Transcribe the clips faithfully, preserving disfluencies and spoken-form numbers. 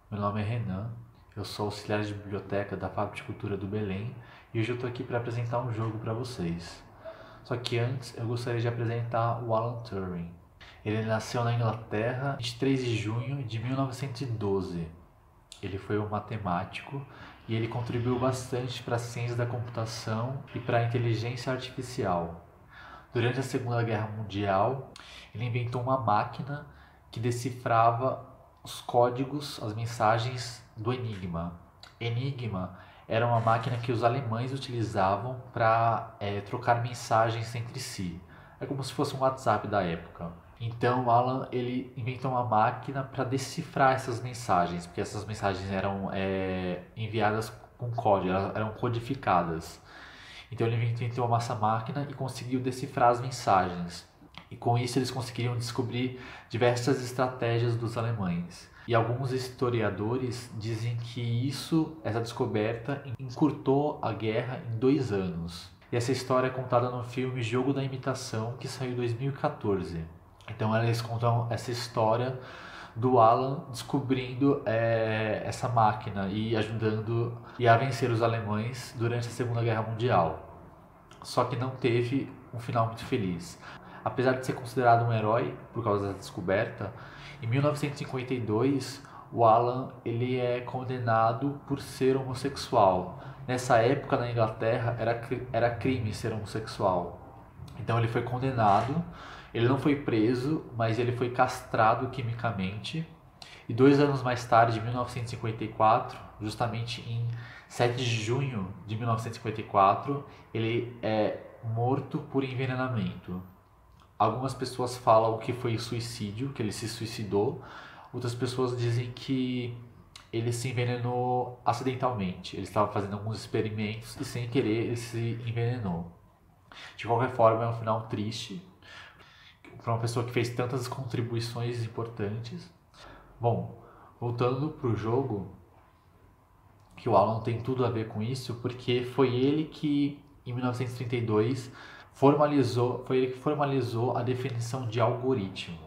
Meu nome é Renan, eu sou auxiliar de biblioteca da Fábrica de Cultura do Belém e hoje eu estou aqui para apresentar um jogo para vocês. Só que antes eu gostaria de apresentar o Alan Turing. Ele nasceu na Inglaterra vinte e três de junho de mil novecentos e doze. Ele foi um matemático e ele contribuiu bastante para a ciência da computação e para a inteligência artificial. Durante a Segunda Guerra Mundial, ele inventou uma máquina que decifrava os códigos, as mensagens do Enigma. Enigma era uma máquina que os alemães utilizavam para é, trocar mensagens entre si. É como se fosse um WhatsApp da época. Então, Alan ele inventou uma máquina para decifrar essas mensagens, porque essas mensagens eram é, enviadas com código, elas eram codificadas. Então ele inventou uma massa máquina e conseguiu decifrar as mensagens. E com isso eles conseguiriam descobrir diversas estratégias dos alemães. E alguns historiadores dizem que isso, essa descoberta, encurtou a guerra em dois anos. E essa história é contada no filme Jogo da Imitação, que saiu em dois mil e quatorze. Então eles contam essa história do Alan descobrindo é, essa máquina e ajudando e a vencer os alemães durante a Segunda Guerra Mundial. Só que não teve um final muito feliz. Apesar de ser considerado um herói por causa da descoberta, em mil novecentos e cinquenta e dois o Alan ele é condenado por ser homossexual. Nessa época na Inglaterra era, era crime ser homossexual. Então ele foi condenado, ele não foi preso, mas ele foi castrado quimicamente. E dois anos mais tarde, em mil novecentos e cinquenta e quatro, justamente em sete de junho de mil novecentos e cinquenta e quatro, ele é morto por envenenamento. Algumas pessoas falam que foi suicídio, que ele se suicidou. Outras pessoas dizem que ele se envenenou acidentalmente. Ele estava fazendo alguns experimentos e sem querer ele se envenenou. De qualquer forma, é um final triste para uma pessoa que fez tantas contribuições importantes. Bom, voltando para o jogo, que o Alan tem tudo a ver com isso, porque foi ele que, em mil novecentos e trinta e dois, formalizou, foi ele que formalizou a definição de algoritmo.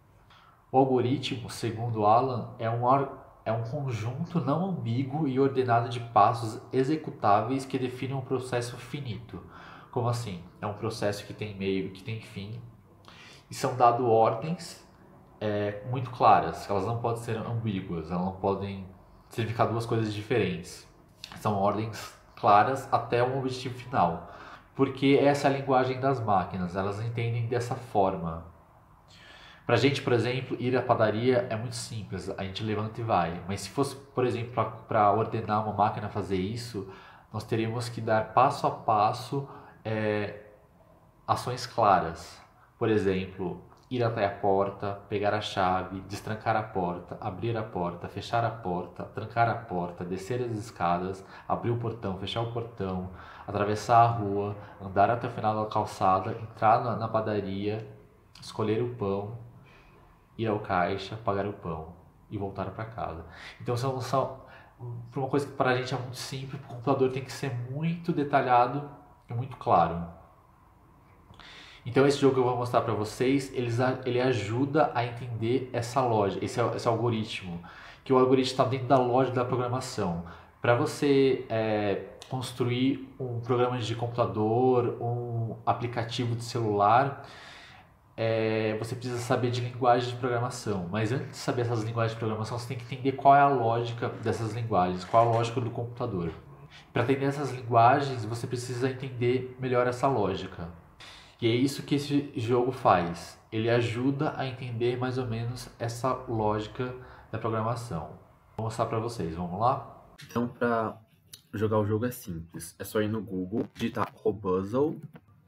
O algoritmo, segundo Alan, é um, é um conjunto não ambíguo e ordenado de passos executáveis que definem um processo finito. Como assim? É um processo que tem meio e que tem fim, e são dadas ordens é, muito claras, elas não podem ser ambíguas, elas não podem significar duas coisas diferentes. São ordens claras até um objetivo final. Porque essa é a linguagem das máquinas, elas entendem dessa forma. Pra gente, por exemplo, ir à padaria é muito simples, a gente levanta e vai. Mas se fosse, por exemplo, para ordenar uma máquina a fazer isso, nós teríamos que dar passo a passo é, ações claras. Por exemplo, ir até a porta, pegar a chave, destrancar a porta, abrir a porta, fechar a porta, trancar a porta, descer as escadas, abrir o portão, fechar o portão, atravessar a rua, andar até o final da calçada, entrar na, na padaria, escolher o pão, ir ao caixa, pagar o pão e voltar para casa. Então são, são para uma coisa que para a gente é muito simples, para o computador tem que ser muito detalhado e muito claro. Então esse jogo que eu vou mostrar para vocês, ele, ele ajuda a entender essa lógica, esse, esse algoritmo, que o algoritmo está dentro da lógica da programação. Para você é, construir um programa de computador, um aplicativo de celular, é, você precisa saber de linguagem de programação. Mas antes de saber essas linguagens de programação, você tem que entender qual é a lógica dessas linguagens, qual é a lógica do computador. Para entender essas linguagens, você precisa entender melhor essa lógica. E é isso que esse jogo faz. Ele ajuda a entender mais ou menos essa lógica da programação. Vou mostrar para vocês, vamos lá? Então, para jogar o jogo é simples. É só ir no Google, digitar Robuzzle.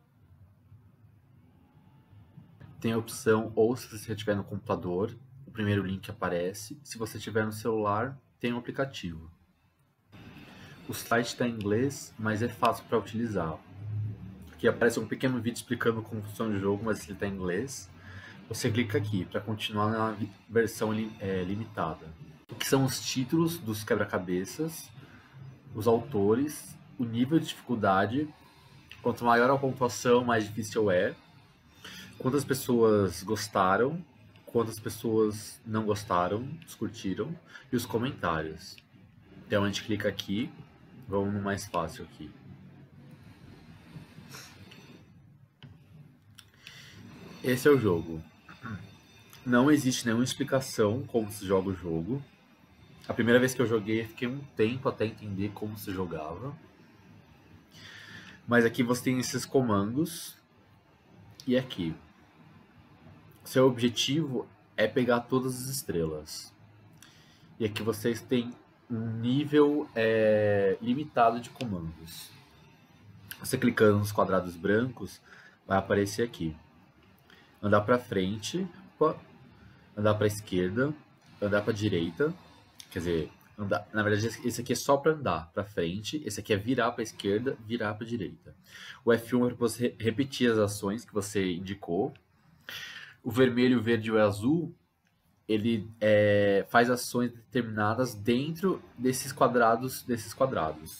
Tem a opção, ou se você estiver no computador, o primeiro link aparece. Se você estiver no celular, tem um aplicativo. O site está em inglês, mas é fácil para utilizar. Aqui aparece um pequeno vídeo explicando como funciona o jogo, mas ele está em inglês. Você clica aqui para continuar na versão é, limitada. O que são os títulos dos quebra-cabeças, os autores, o nível de dificuldade. Quanto maior a pontuação, mais difícil é. Quantas pessoas gostaram, quantas pessoas não gostaram, descurtiram, e os comentários. Então a gente clica aqui, vamos no mais fácil aqui. Esse é o jogo. Não existe nenhuma explicação como se joga o jogo. A primeira vez que eu joguei, eu fiquei um tempo até entender como se jogava. Mas aqui você tem esses comandos. E aqui. Seu objetivo é pegar todas as estrelas. E aqui vocês têm um nível é, limitado de comandos. Você clicando nos quadrados brancos, vai aparecer aqui. Andar para frente, andar para esquerda, andar para direita. Quer dizer, andar, na verdade esse aqui é só para andar para frente, esse aqui é virar para esquerda, virar para direita. O F um é para você repetir as ações que você indicou. O vermelho, o verde e o azul, ele é, faz ações determinadas dentro desses quadrados, desses quadrados.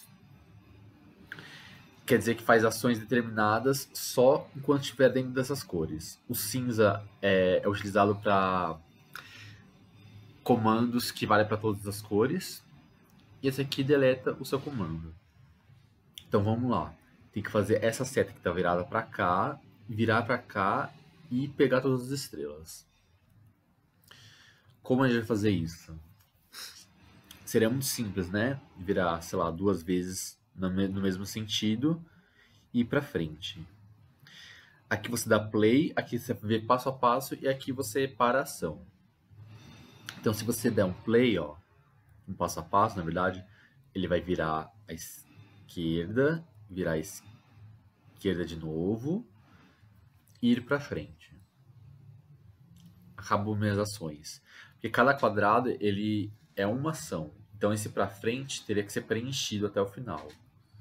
Quer dizer que faz ações determinadas só enquanto estiver dentro dessas cores. O cinza é, é utilizado para comandos que valem para todas as cores. E esse aqui deleta o seu comando. Então vamos lá. Tem que fazer essa seta que está virada para cá, virar para cá e pegar todas as estrelas. Como a gente vai fazer isso? Seria muito simples, né? Virar, sei lá, duas vezes no mesmo sentido e ir para frente. Aqui você dá play, aqui você vê passo a passo e aqui você para a ação. Então se você der um play, ó, um passo a passo, na verdade, ele vai virar à esquerda, virar à esquerda de novo e ir para frente. Acabou minhas ações. Porque cada quadrado ele é uma ação. Então esse para frente teria que ser preenchido até o final.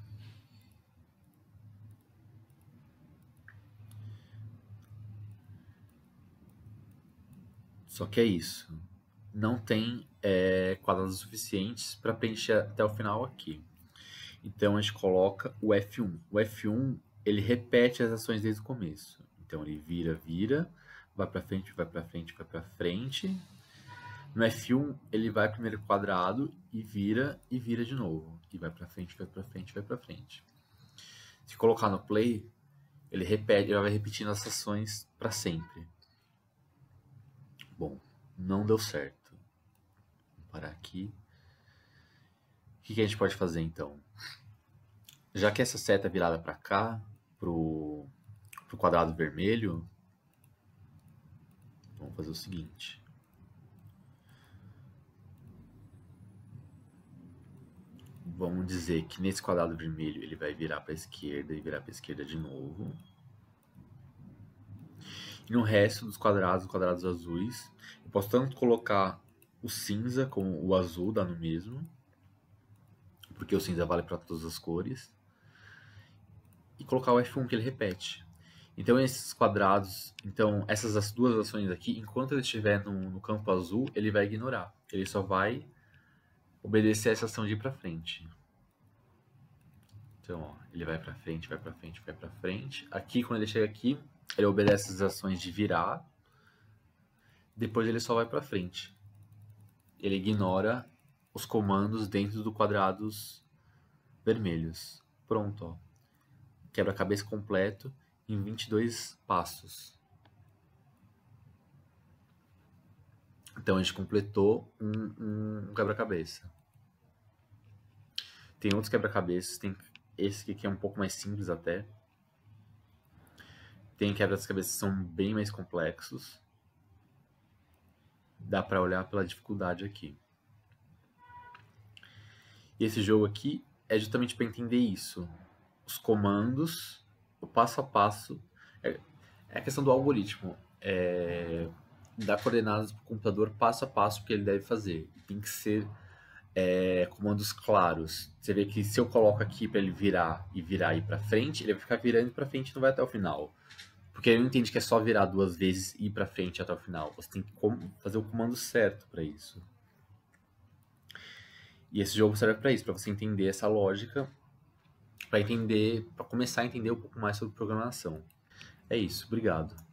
Só que é isso. Não tem é, quadrados suficientes para preencher até o final aqui. Então a gente coloca o F um. O F um ele repete as ações desde o começo. Então ele vira, vira, vai para frente, vai para frente, vai para frente. No F um ele vai primeiro quadrado e vira e vira de novo. E vai para frente, vai para frente, vai para frente. Se colocar no play, ele repete, ele vai repetindo as ações para sempre. Bom, não deu certo. Vou parar aqui. O que a gente pode fazer então? Já que essa seta é virada para cá, pro, pro quadrado vermelho, vamos fazer o seguinte. Vamos dizer que nesse quadrado vermelho ele vai virar para a esquerda e virar para a esquerda de novo. E no resto dos quadrados, os quadrados azuis, eu posso tanto colocar o cinza como o azul, dá no mesmo. Porque o cinza vale para todas as cores. E colocar o F um que ele repete. Então esses quadrados, então essas as duas ações aqui, enquanto ele estiver no, no campo azul, ele vai ignorar. Ele só vai obedecer essa ação de ir para frente. Então, ó, ele vai para frente, vai para frente, vai para frente. Aqui, quando ele chega aqui, ele obedece as ações de virar. Depois ele só vai para frente. Ele ignora os comandos dentro do quadrados vermelhos. Pronto, ó. Quebra-cabeça completo em vinte e dois passos. Então a gente completou um, um quebra-cabeça. Tem outros quebra-cabeças, tem esse aqui que é um pouco mais simples até. Tem quebra-cabeças que são bem mais complexos. Dá para olhar pela dificuldade aqui. E esse jogo aqui é justamente para entender isso. Os comandos, o passo a passo, é, é a questão do algoritmo. É, dar coordenadas para o computador passo a passo que ele deve fazer. Tem que ser é, comandos claros. Você vê que se eu coloco aqui para ele virar e virar e ir para frente, ele vai ficar virando para frente e não vai até o final. Porque ele não entende que é só virar duas vezes e ir para frente até o final. Você tem que fazer o comando certo para isso. E esse jogo serve para isso, para você entender essa lógica, para entender, para começar a entender um pouco mais sobre programação. É isso, obrigado.